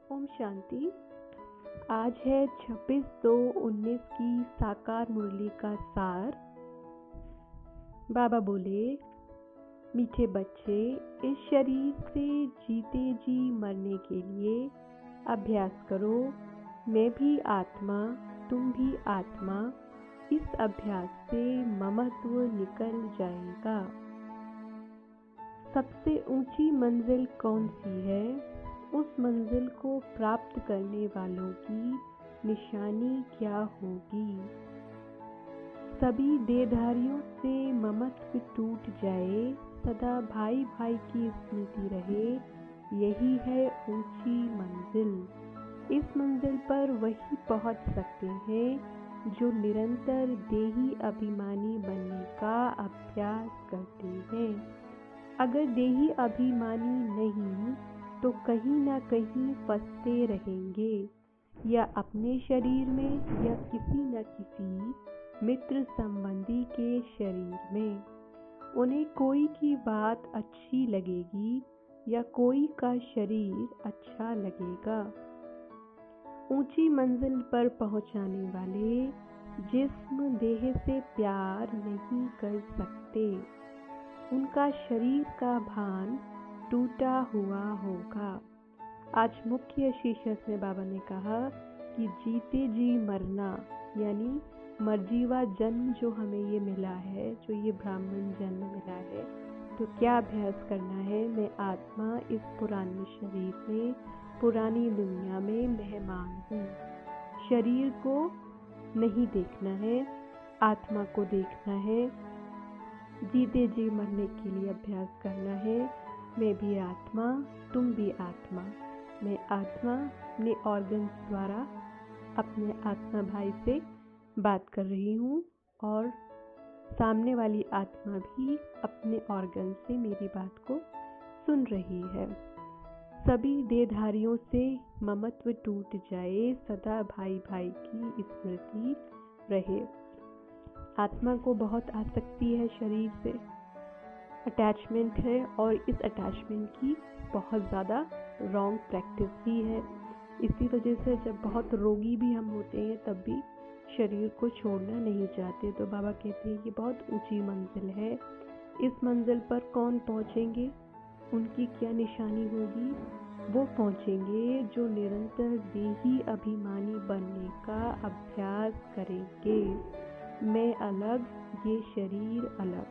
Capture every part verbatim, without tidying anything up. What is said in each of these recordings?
ओम शांति। आज है छब्बीस दो उन्नीस की साकार मुरली का सार। बाबा बोले, मीठे बच्चे, इस शरीर से जीते जी मरने के लिए अभ्यास करो। मैं भी आत्मा, तुम भी आत्मा। इस अभ्यास से ममत्व निकल जाएगा। सबसे ऊंची मंजिल कौन सी है? उस मंजिल को प्राप्त करने वालों की निशानी क्या होगी? सभी देहधारियों से ममत्व टूट जाए, सदा भाई भाई की स्मृति रहे, यही है ऊंची मंजिल। इस मंजिल पर वही पहुंच सकते हैं जो निरंतर देही अभिमानी बनने का अभ्यास करते हैं। अगर देही अभिमानी नहीं तो कहीं ना कहीं फंसते रहेंगे, या अपने शरीर में या किसी न किसी मित्र संबंधी के शरीर में। उन्हें कोई की बात अच्छी लगेगी या कोई का शरीर अच्छा लगेगा। ऊंची मंजिल पर पहुंचाने वाले जिस्म देह से प्यार नहीं कर सकते। उनका शरीर का भान टूटा हुआ होगा। आज मुख्य शीर्षक में बाबा ने कहा कि जीते जी मरना, यानी मरजीवा जन्म जो हमें ये मिला है, जो ये ब्राह्मण जन्म मिला है, तो क्या अभ्यास करना है? मैं आत्मा इस पुराने शरीर में, पुरानी दुनिया में मेहमान हूँ। शरीर को नहीं देखना है, आत्मा को देखना है। जीते जी मरने के लिए अभ्यास करना है। मैं भी आत्मा, तुम भी आत्मा। मैं आत्मा अपने ऑर्गन्स द्वारा अपने आत्मा भाई से बात कर रही हूँ, और सामने वाली आत्मा भी अपने ऑर्गन से मेरी बात को सुन रही है। सभी देहधारियों से ममत्व टूट जाए, सदा भाई भाई की स्मृति रहे। आत्मा को बहुत आसक्ति है शरीर से, अटैचमेंट है, और इस अटैचमेंट की बहुत ज़्यादा रॉन्ग प्रैक्टिस भी है। इसी वजह से जब बहुत रोगी भी हम होते हैं तब भी शरीर को छोड़ना नहीं चाहते। तो बाबा कहते हैं कि बहुत ऊंची मंजिल है। इस मंजिल पर कौन पहुंचेंगे, उनकी क्या निशानी होगी? वो पहुंचेंगे जो निरंतर देही अभिमानी बनने का अभ्यास करेंगे। मैं अलग, ये शरीर अलग।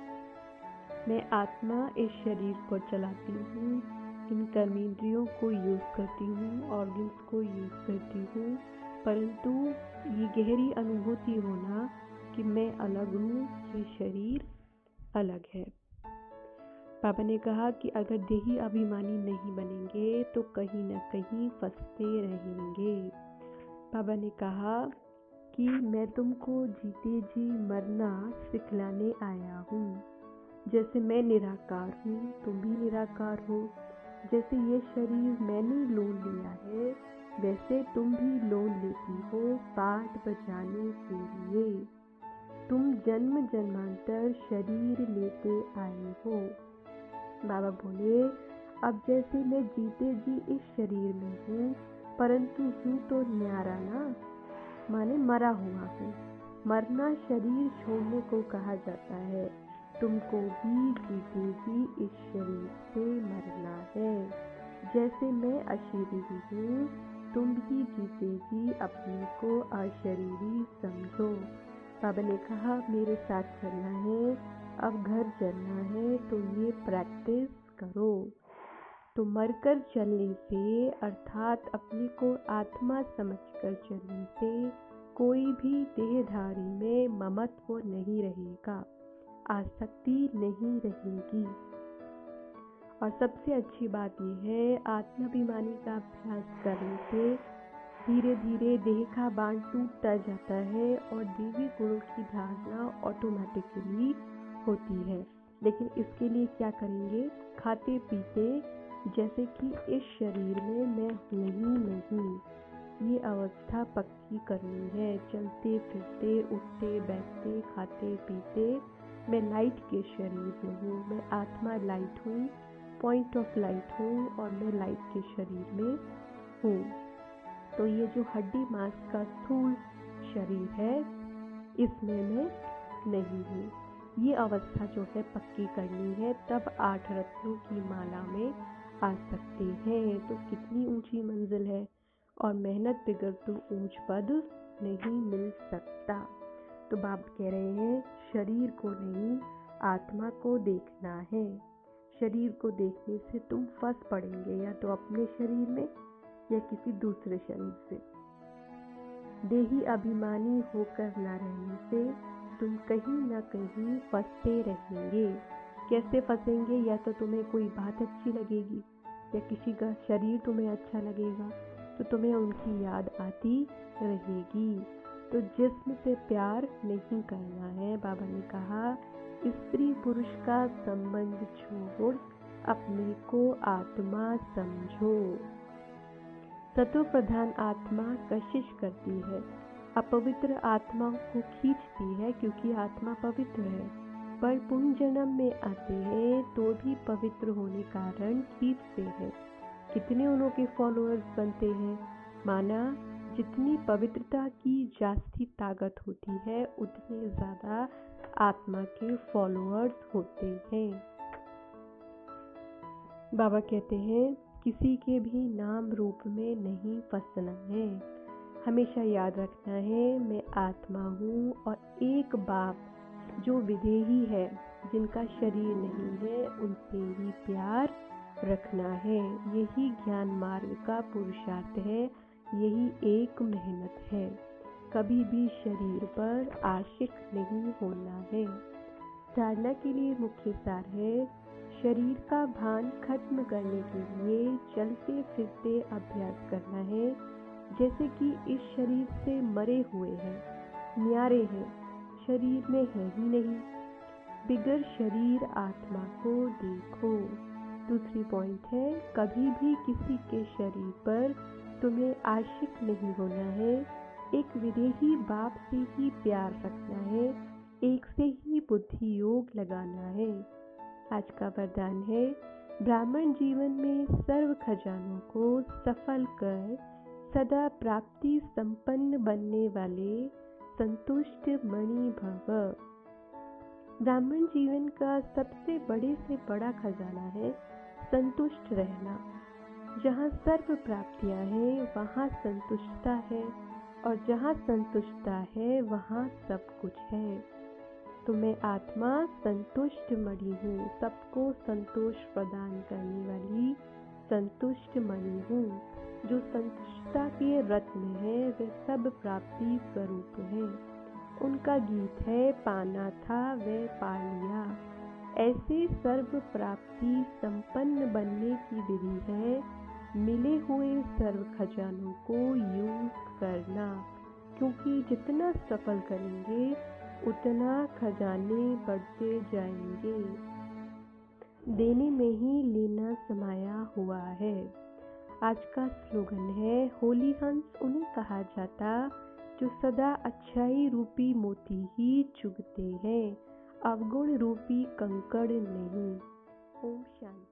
मैं आत्मा इस शरीर को चलाती हूँ, इन कर्मेंद्रियों को यूज़ करती हूँ, ऑर्गन्स को यूज़ करती हूँ, परंतु ये गहरी अनुभूति होना कि मैं अलग हूँ, ये शरीर अलग है। बाबा ने कहा कि अगर देही अभिमानी नहीं बनेंगे तो कहीं ना कहीं फंसते रहेंगे। बाबा ने कहा कि मैं तुमको जीते जी मरना सिखलाने आया हूँ। जैसे मैं निराकार हूँ, तुम भी निराकार हो। जैसे ये शरीर मैंने लोन लिया है, वैसे तुम भी लोन लेती हो पाठ बजाने के लिए। तुम जन्म जन्मांतर शरीर लेते आए हो। बाबा बोले, अब जैसे मैं जीते जी इस शरीर में हूँ, परंतु हूँ तो न्यारा ना, माने मरा हुआ हूँ। मरना शरीर छोड़ने को कहा जाता है। तुमको भी जीते जी इस शरीर से मरना है। जैसे मैं अशरीरी हूँ, तुम भी जीते जी अपने को अशरीरी समझो। बाबा ने कहा मेरे साथ चलना है, अब घर चलना है, तो ये प्रैक्टिस करो। तो मरकर चलने से, अर्थात अपने को आत्मा समझकर चलने से, कोई भी देहधारी में ममत्व नहीं रहेगा, आसक्ति नहीं रहेगी। और सबसे अच्छी बात यह है, आत्माभिमानी का अभ्यास करने से धीरे धीरे देह का बांध टूटता जाता है और देवी गुणों की धारणा ऑटोमेटिकली होती है। लेकिन इसके लिए क्या करेंगे? खाते पीते, जैसे कि इस शरीर में मैं नहीं नहीं ये अवस्था पक्की करनी है। चलते फिरते, उठते बैठते, खाते पीते, मैं लाइट के शरीर में हूँ। मैं आत्मा लाइट हूँ, पॉइंट ऑफ लाइट हूँ, और मैं लाइट के शरीर में हूँ। तो ये जो हड्डी मांस का स्थूल शरीर है, इसमें मैं नहीं हूँ। ये अवस्था जो है पक्की करनी है, तब आठ रत्नों की माला में आ सकते हैं। तो कितनी ऊंची मंजिल है, और मेहनत बगैर तो ऊंच पद नहीं मिल सकता। तो बाबा कह रहे हैं शरीर को नहीं, आत्मा को देखना है। शरीर को देखने से तुम फंस पड़ेंगे, या तो अपने शरीर में या किसी दूसरे शरीर से। देही अभिमानी होकर न रहने से तुम कहीं ना कहीं फंसते रहेंगे। कैसे फंसेंगे? या तो तुम्हें कोई बात अच्छी लगेगी, या किसी का शरीर तुम्हें अच्छा लगेगा, तो तुम्हें उनकी याद आती रहेगी। तो जिस्म से प्यार नहीं करना है। बाबा ने कहा स्त्री पुरुष का संबंध छोड़ अपने को आत्मा समझो। सतो प्रधान आत्मा कशिश करती है, अपवित्र आत्मा को खींचती है, क्योंकि आत्मा पवित्र है। पर पुण्य जन्म में आते हैं तो भी पवित्र होने कारण खींचते हैं। कितने उनके फॉलोअर्स बनते हैं? माना जितनी पवित्रता की जास्ती ताकत होती है, उतने ज्यादा आत्मा के फॉलोअर्स होते हैं। बाबा कहते हैं किसी के भी नाम रूप में नहीं फंसना है। हमेशा याद रखना है मैं आत्मा हूँ, और एक बाप जो विदेही है, जिनका शरीर नहीं है, उनसे ही प्यार रखना है। यही ज्ञान मार्ग का पुरुषार्थ है, यही एक मेहनत है। कभी भी शरीर पर आशिक नहीं होना है। धारणा के लिए मुख्य सार है शरीर का भान खत्म करने के लिए चलते फिरते अभ्यास करना है। जैसे कि इस शरीर से मरे हुए हैं, न्यारे हैं, शरीर में है ही नहीं। बिगर शरीर आत्मा को देखो। दूसरी पॉइंट है कभी भी किसी के शरीर पर तुम्हें आशिक नहीं होना है। एक विदेही बाप से ही प्यार रखना है, एक से ही बुद्धि योग लगाना है। आज का वरदान है ब्राह्मण जीवन में सर्व खजानों को सफल कर सदा प्राप्ति संपन्न बनने वाले संतुष्ट मणि भव। ब्राह्मण जीवन का सबसे बड़े से बड़ा खजाना है संतुष्ट रहना। जहाँ सर्व प्राप्तियां हैं वहाँ संतुष्टता है, और जहाँ संतुष्टता है वहाँ सब कुछ है। तो मैं आत्मा संतुष्ट मणि हूँ, सबको संतोष प्रदान करने वाली संतुष्ट मणि हूँ। जो संतुष्टता के रत्न है वे सब प्राप्ति स्वरूप है। उनका गीत है पाना था वह पा लिया। ऐसे सर्व प्राप्ति संपन्न बनने की विधि है मिले हुए सर्व खजानों को यूज करना, क्योंकि जितना सफल करेंगे उतना खजाने बढ़ते जाएंगे। देने में ही लेना समाया हुआ है। आज का स्लोगन है होली हंस उन्हें कहा जाता जो सदा अच्छाई रूपी मोती ही चुगते हैं, अवगुण रूपी कंकड़ नहीं। ओम शांति।